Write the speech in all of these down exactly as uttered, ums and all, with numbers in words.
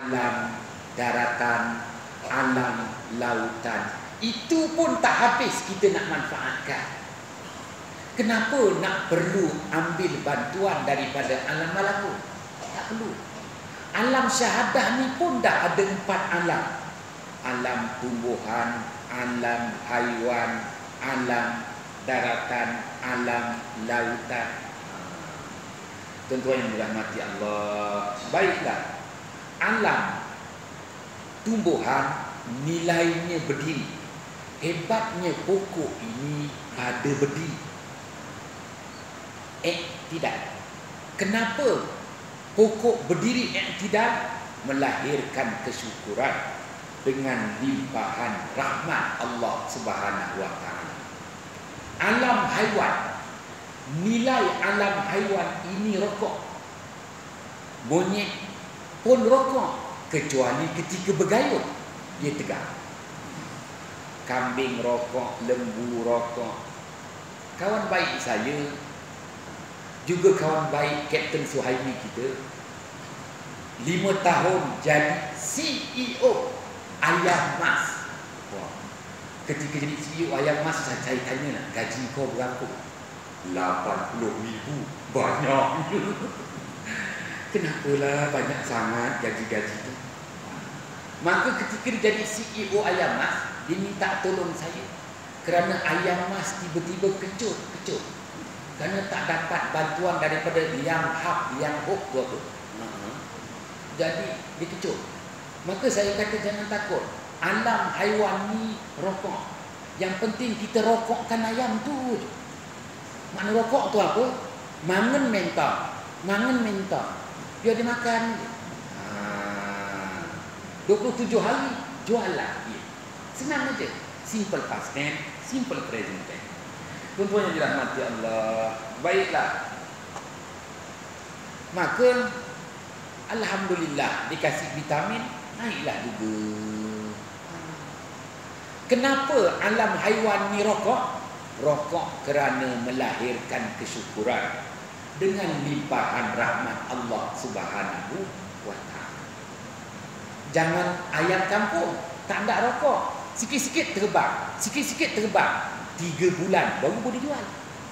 alam daratan, alam lautan. Itu pun tak habis kita nak manfaatkan. Kenapa nak perlu ambil bantuan daripada alam malakut? Tak perlu. Alam syahadah ni pun dah ada empat alam. Alam tumbuhan, alam haiwan, alam daratan, alam lautan. Tuan-tuan yang dirahmati Allah, baiklah. Alam tumbuhan nilainya berdiri. Hebatnya pokok ini pada berdiri. Iktidal. Kenapa pokok berdiri iktidal? Melahirkan kesyukuran dengan limpahan rahmat Allah Subhanahu wa taala. Alam haiwan, nilai alam haiwan ini rokok. Monyet pun rokok, kecuali ketika bergayut dia tegak. Kambing rokok, lembu rokok. Kawan baik saya, juga kawan baik Kapten Suhaimi kita, lima tahun jadi C E O Ayam Mas. Wah. Ketika jadi C E O Ayam Mas, saya, saya tanya lah, gaji kau berapa? lapan puluh ribu. Banyak. Kenapalah banyak sangat gaji-gaji itu? Maka ketika dia jadi C E O Ayam Mas, dia minta tolong saya. Kerana Ayam Mas tiba-tiba kecut, kecut. Kerana tak dapat bantuan daripada Liang Hak, Liang Hok tu apa. Uh-huh. Jadi dia kecut. Maka saya kata jangan takut. Alam haiwan ni rokok. Yang penting kita rokokkan ayam tu. Makna rokok tu apa? Mangan mentah. Mangan mentah. Dia ada makan. Ha. dua puluh tujuh hari jualan dia. Senang aja. Simple past tense, simple present tense. Tuan-tuan yang dirahmati Allah, baiklah. Maka alhamdulillah dikasih vitamin, naiklah juga. Kenapa alam haiwan ni rokok? Rokok kerana melahirkan kesyukuran dengan limpahan rahmat Allah Subhanahu wa taala. Jangan ayam kampung tak ada rokok, sikit-sikit terbang, sikit-sikit terbang, tiga bulan baru boleh jual.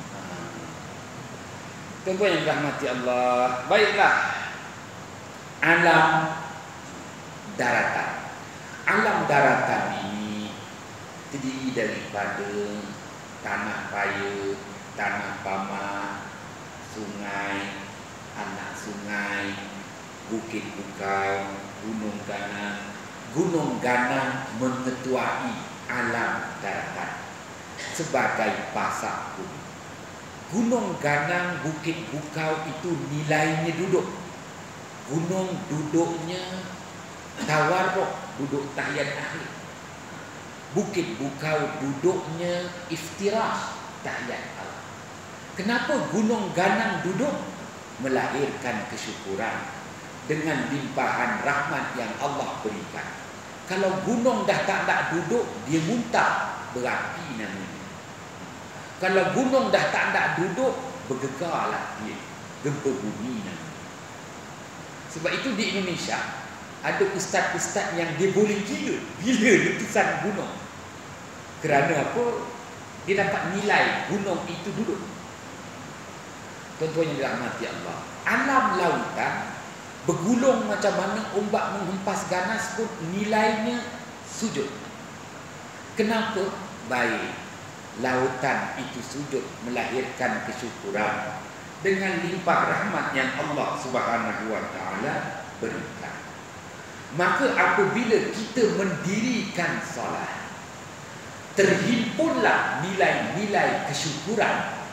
Tuan-tuan yang dirahmati Allah, baiklah. Alam daratan. Alam daratan ini terdiri daripada tanah paya, tanah pamah, sungai, anak sungai, bukit bukau, gunung ganang. Gunung ganang mengetuai alam daratan sebagai pasak bumi. Gunung ganang, bukit bukau itu nilainya duduk. Gunung duduknya tawarruk, duduk tahiyat akhir. Bukit bukau duduknya iftirash, tahiyat awal. Kenapa gunung ganang duduk? Melahirkan kesyukuran dengan limpahan rahmat yang Allah berikan. Kalau gunung dah tak nak duduk, dia muntah, berapi namanya. Kalau gunung dah tak nak duduk, bergegarlah dia, gempa bumi namanya. Sebab itu di Indonesia ada ustaz-ustaz yang dia boleh gila bila letusan gunung. Kerana apa? Dia dapat nilai gunung itu duduk. Tuan-tuan yang dirahmati Allah, alam lautan bergulung macam mana ombak menghempas ganas pun nilainya sujud. Kenapa? Baik, lautan itu sujud melahirkan kesyukuran dengan limpah rahmat yang Allah Subhanahu wa taala berikan. Maka apabila kita mendirikan solat, terhimpunlah nilai-nilai kesyukuran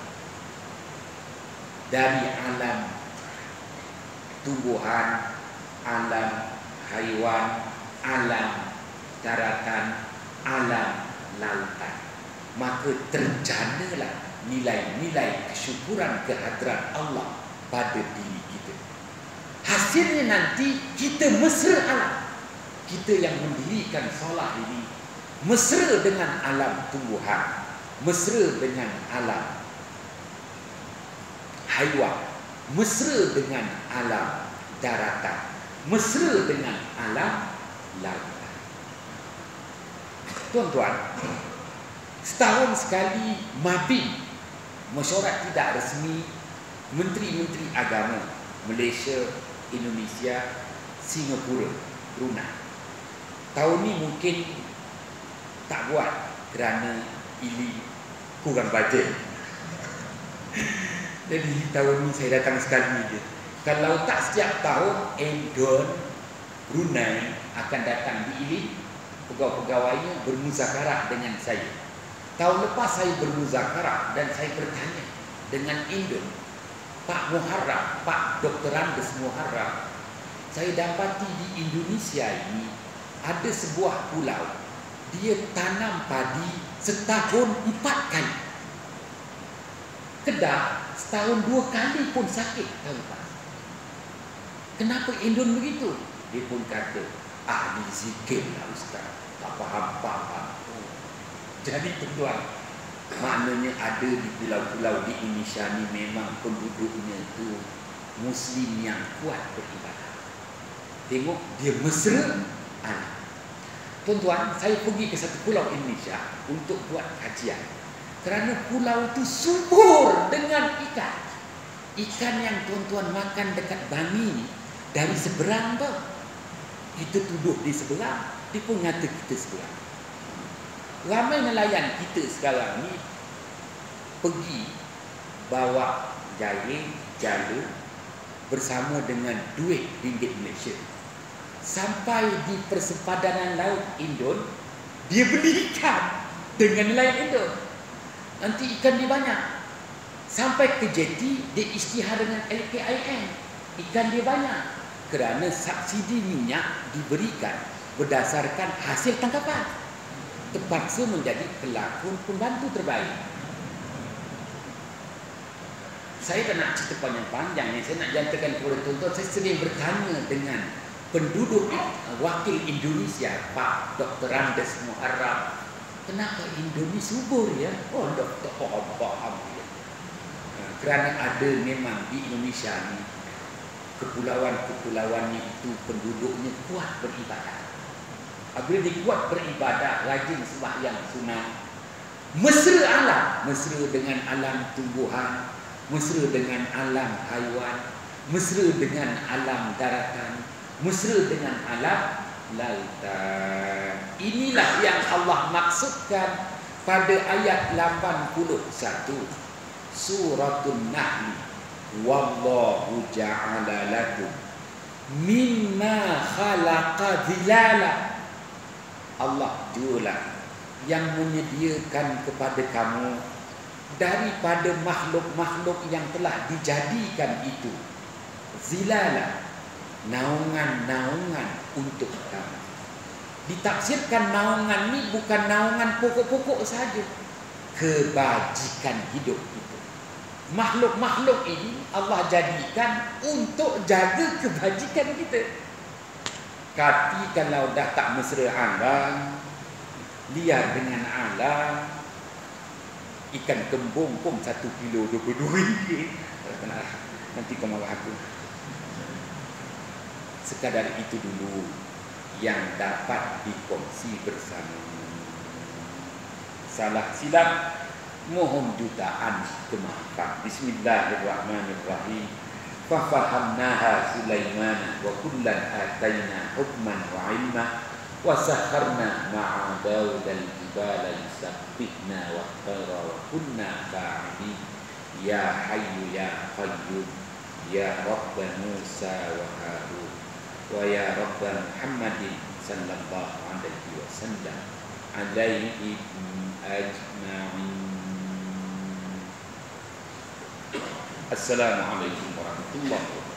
dari alam tumbuhan, alam haiwan, alam daratan, alam lautan. Maka terjanalah nilai-nilai kesyukuran kehadrat Allah pada diri kita. Hasilnya nanti kita mesra alam. Kita yang mendirikan solat ini mesra dengan alam tumbuhan, mesra dengan alam haiwan, mesra dengan alam daratan, mesra dengan alam lautan. Tuan-tuan, setahun sekali Mabin, mesyuarat tidak resmi menteri-menteri agama Malaysia, Indonesia, Singapura, Brunei. Tahun ni mungkin tak buat kerana ili kurang bajet. Jadi tahun ni saya datang sekali je. Kalau tak setiap tahun Indon, Brunei akan datang di ili, pegawai-pegawainya bermuzakarah dengan saya. Tahun lepas saya bermuzakarah dan saya bertanya dengan Indon, Pak Muharram, Pak Doktor Andes Muharram, saya dapati di Indonesia ini ada sebuah pulau, dia tanam padi setahun empat kali. Kedah setahun dua kali pun sakit tahun lepas. Kenapa Indon begitu? Dia pun kata, ahli zikir lah Ustaz, tak faham-faham. Jadi tuan, maknanya ada di pulau-pulau di Indonesia ni memang penduduknya tu Muslim yang kuat beribadah. Tengok dia mesra alam. Tuan-tuan, saya pergi ke satu pulau Indonesia untuk buat kajian. Kerana pulau itu subur dengan ikan. Ikan yang tuan-tuan makan dekat Bangi dari seberang tu. Kita duduk di seberang, dia pun ngata kita seberang. Ramai nelayan kita sekarang ni pergi bawa jaring, jala bersama dengan duit ringgit Malaysia. Sampai di persepadanan laut Indon, dia beli ikan dengan nelayan Indon. Nanti ikan dia banyak. Sampai ke jeti, dia isytihar dengan L K I N. Ikan dia banyak. Kerana subsidi minyak diberikan berdasarkan hasil tangkapan. Terpaksa menjadi pelakon pembantu terbaik. Saya tak nak cerita panjang-panjang. Yang saya nak jantakan kepada tuan-tuan, saya sering bertanya dengan penduduk wakil Indonesia, Pak Doktor Andes Muharram, kenapa Indonesia subur ya? Oh, doktor faham-faham ya. Kerana ada memang di Indonesia ni kepulauan-kepulauan itu penduduknya kuat beribadah. Apabila dia kuat beribadah, rajin sembahyang sunat, mesra alam, mesra dengan alam tumbuhan, mesra dengan alam haiwan, mesra dengan alam daratan, mesra dengan alam lautan. Inilah yang Allah maksudkan pada ayat lapan puluh satu Suratul Nahl. Wallahu ja'ala lakum mimma khalaqa dhilala. Allah jualah yang menyediakan kepada kamu daripada makhluk-makhluk yang telah dijadikan itu zilala, naungan-naungan untuk kamu. Ditafsirkan naungan ni bukan naungan pokok-pokok saja, kebajikan hidup itu. Makhluk-makhluk ini Allah jadikan untuk jaga kebajikan kita. Tapi kalau dah tak mesra alam, liar dengan alam, ikan kembung pun satu kilo dua puluh dua ringgit. Nanti kau marah aku. Sekadar itu dulu yang dapat dikongsi bersama. Salah silap mohon jutaan kemaafan. Bismillahirrahmanirrahim. Fafahamnaha Sulaiman wa kullan atayna hukman wa ilma wa sakharna ma'a Daud al-jibala yusabbihna wa tara wa kunna fa'ilin. Ya Hayyu ya Qayyum ya Rabb Musa wa Harun wa ya Rabb Muhammadin sallallahu alaihi wasallam alaihi ajma'in. Assalamualaikum warahmatullahi wabarakatuh.